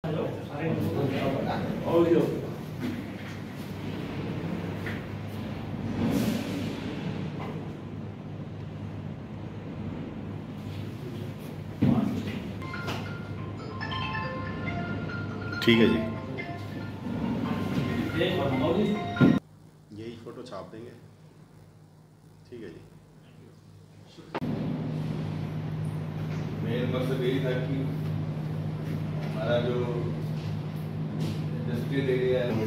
ठीक है जी, यही फोटो छाप देंगे। ठीक है जी। मेन मकसद यही था कि हमारा जो इंडस्ट्रियल एरिया है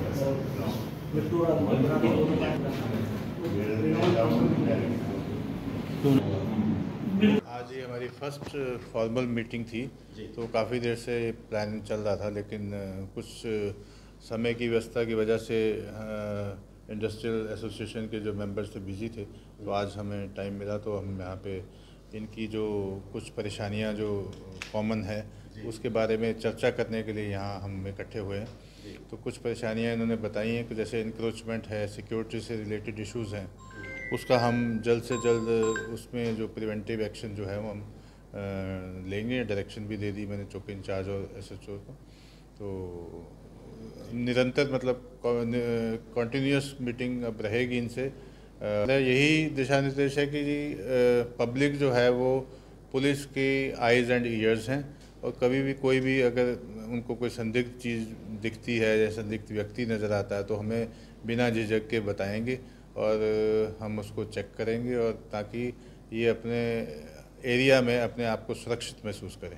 आज ये हमारी फर्स्ट फॉर्मल मीटिंग थी, तो काफ़ी देर से प्लान चल रहा था, लेकिन कुछ समय की व्यवस्था की वजह से इंडस्ट्रियल एसोसिएशन के जो मेंबर्स थे बिज़ी थे, तो आज हमें टाइम मिला तो हम यहाँ पे इनकी जो कुछ परेशानियाँ जो कॉमन है उसके बारे में चर्चा करने के लिए यहाँ हम इकट्ठे हुए हैं। तो कुछ परेशानियाँ इन्होंने बताई हैं कि जैसे इंक्रोचमेंट है, सिक्योरिटी से रिलेटेड इश्यूज़ हैं, उसका हम जल्द से जल्द उसमें जो प्रिवेंटिव एक्शन जो है वो हम लेंगे। डायरेक्शन भी दे दी मैंने चौकी इंचार्ज और SHO को। तो निरंतर मतलब कॉन्टीन्यूस मीटिंग अब रहेगी इनसे। यही दिशा निर्देश है कि जी पब्लिक जो है वो पुलिस के आइज़ एंड ईयर्स हैं, और कभी भी कोई भी अगर उनको कोई संदिग्ध चीज़ दिखती है या संदिग्ध व्यक्ति नज़र आता है तो हमें बिना झिझक के बताएंगे और हम उसको चेक करेंगे, और ताकि ये अपने एरिया में अपने आप को सुरक्षित महसूस करें।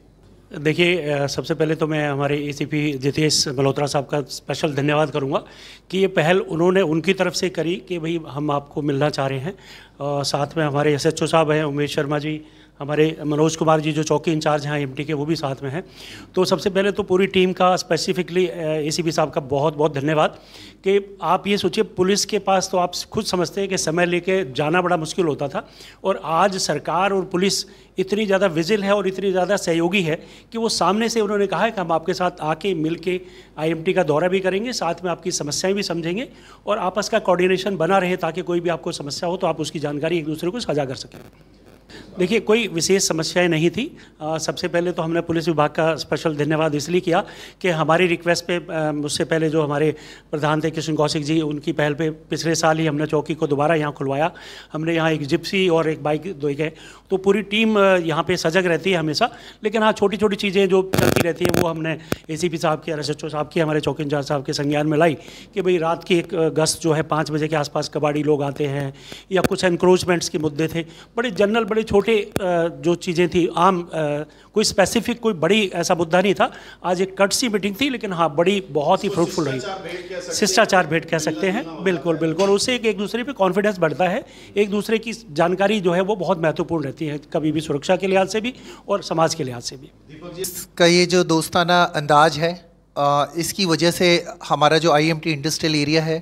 देखिए, सबसे पहले तो मैं हमारे ACP जितेश मल्होत्रा साहब का स्पेशल धन्यवाद करूंगा कि ये पहल उन्होंने उनकी तरफ से करी कि भाई हम आपको मिलना चाह रहे हैं। साथ में हमारे SHO साहब हैं, उमेश शर्मा जी, हमारे मनोज कुमार जी जो चौकी इंचार्ज हैं IMT के, वो भी साथ में हैं। तो सबसे पहले तो पूरी टीम का स्पेसिफिकली ACP साहब का बहुत बहुत धन्यवाद कि आप ये सोचिए, पुलिस के पास तो आप खुद समझते हैं कि समय लेके जाना बड़ा मुश्किल होता था, और आज सरकार और पुलिस इतनी ज़्यादा विजिल है और इतनी ज़्यादा सहयोगी है कि वो सामने से उन्होंने कहा है कि हम आपके साथ आके मिल के IMT का दौरा भी करेंगे, साथ में आपकी समस्याएं भी समझेंगे और आपस का कोऑर्डिनेशन बना रहे ताकि कोई भी आपको समस्या हो तो आप उसकी जानकारी एक दूसरे को साझा कर सकें। देखिए, कोई विशेष समस्याएं नहीं थी। सबसे पहले तो हमने पुलिस विभाग का स्पेशल धन्यवाद इसलिए किया कि हमारी रिक्वेस्ट पे मुझसे पहले जो हमारे प्रधान थे कृष्ण कौशिक जी, उनकी पहल पे पिछले साल ही हमने चौकी को दोबारा यहाँ खुलवाया। हमने यहाँ एक जिप्सी और एक बाइक दे गए, तो पूरी टीम यहाँ पे सजग रहती है हमेशा। लेकिन हाँ, छोटी छोटी चीज़ें जो चलती रहती हैं वो हमने ACP साहब की और SHO साहब की, हमारे चौकी इंचार्ज साहब के संज्ञान में लाई कि भाई रात की एक गश्त जो है 5 बजे के आसपास कबाड़ी लोग आते हैं, या कुछ एनक्रोचमेंट्स के मुद्दे थे, बड़े जनरल बड़े छोटे जो चीज़ें थी आम, कोई स्पेसिफिक कोई बड़ी ऐसा मुद्दा नहीं था। आज एक कटसी मीटिंग थी, लेकिन हाँ बड़ी बहुत ही फ्रूटफुल रही। शिष्टाचार भेंट कह सकते हैं, बिल्कुल बिल्कुल। उससे एक दूसरे पे कॉन्फिडेंस बढ़ता है, एक दूसरे की जानकारी जो है वो बहुत महत्वपूर्ण रहती है, कभी भी सुरक्षा के लिहाज से भी और समाज के लिहाज से भी। इसका ये जो दोस्ताना अंदाज है, इसकी वजह से हमारा जो IMT इंडस्ट्रियल एरिया है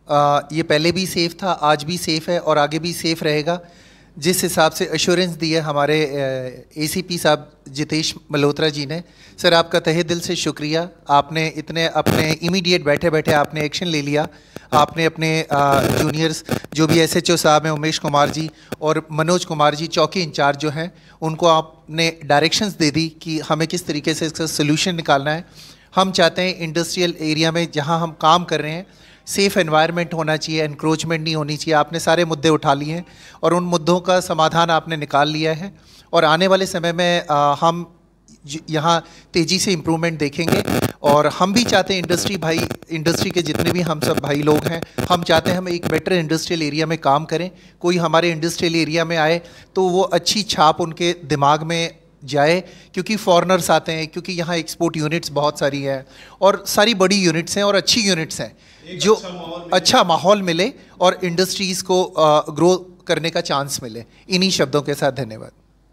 ये पहले भी सेफ़ था, आज भी सेफ़ है और आगे भी सेफ़ रहेगा। जिस हिसाब से एश्योरेंस दी है हमारे ACP साहब जितेश मल्होत्रा जी ने, सर आपका तहे दिल से शुक्रिया। आपने इतने अपने इमीडिएट बैठे बैठे आपने एक्शन ले लिया। आपने अपने जूनियर्स जो भी SHO साहब हैं, उमेश कुमार जी और मनोज कुमार जी चौकी इंचार्ज जो हैं, उनको आपने डायरेक्शंस दे दी कि हमें किस तरीके से इसका सोल्यूशन निकालना है। हम चाहते हैं इंडस्ट्रियल एरिया में जहाँ हम काम कर रहे हैं सेफ़ एनवायरनमेंट होना चाहिए, एनक्रोचमेंट नहीं होनी चाहिए। आपने सारे मुद्दे उठा लिए हैं और उन मुद्दों का समाधान आपने निकाल लिया है, और आने वाले समय में हम यहाँ तेज़ी से इम्प्रूवमेंट देखेंगे। और हम भी चाहते हैं इंडस्ट्री के जितने भी हम सब भाई लोग हैं, हम चाहते हैं हम एक बेटर इंडस्ट्रियल एरिया में काम करें। कोई हमारे इंडस्ट्रियल एरिया में आए तो वो अच्छी छाप उनके दिमाग में जाए, क्योंकि फॉरेनर्स आते हैं, क्योंकि यहाँ एक्सपोर्ट यूनिट्स बहुत सारी हैं और सारी बड़ी यूनिट्स हैं और अच्छी यूनिट्स हैं, जो अच्छा माहौल मिले और इंडस्ट्रीज़ को ग्रो करने का चांस मिले। इन्हीं शब्दों के साथ धन्यवाद।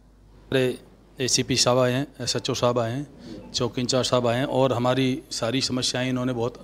हमारे ACP साहब आए हैं, SHO साहब आए हैं, चौकी इंचार्ज साहब आए हैं, और हमारी सारी समस्याएं इन्होंने बहुत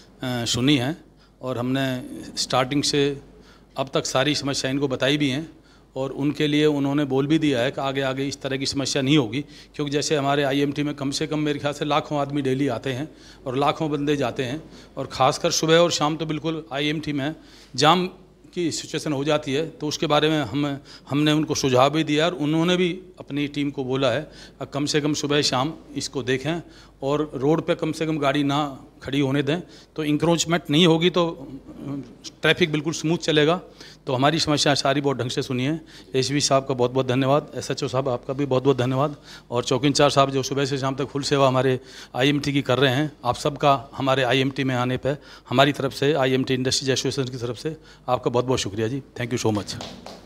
सुनी हैं, और हमने स्टार्टिंग से अब तक सारी समस्याएं इनको बताई भी हैं, और उनके लिए उन्होंने बोल भी दिया है कि आगे आगे इस तरह की समस्या नहीं होगी। क्योंकि जैसे हमारे IMT में कम से कम मेरे ख्याल से लाखों आदमी डेली आते हैं और लाखों बंदे जाते हैं, और ख़ासकर सुबह और शाम तो बिल्कुल IMT में जाम की सिचुएशन हो जाती है। तो उसके बारे में हमने उनको सुझाव भी दिया, और उन्होंने भी अपनी टीम को बोला है कम से कम सुबह शाम इसको देखें और रोड पे कम से कम गाड़ी ना खड़ी होने दें, तो इंक्रोचमेंट नहीं होगी तो ट्रैफिक बिल्कुल स्मूथ चलेगा। तो हमारी समस्या सारी बहुत ढंग से सुनी है। एसपी साहब का बहुत बहुत धन्यवाद, एसएचओ साहब आपका भी बहुत बहुत धन्यवाद, और चौकी इंचार्ज साहब जो सुबह से शाम तक फुल सेवा हमारे आईएमटी की कर रहे हैं। आप सबका हमारे आईएमटी में आने पर हमारी तरफ से, आईएमटी इंडस्ट्रीज एसोसिएशन की तरफ से आपका बहुत बहुत शुक्रिया जी। Thank you so much.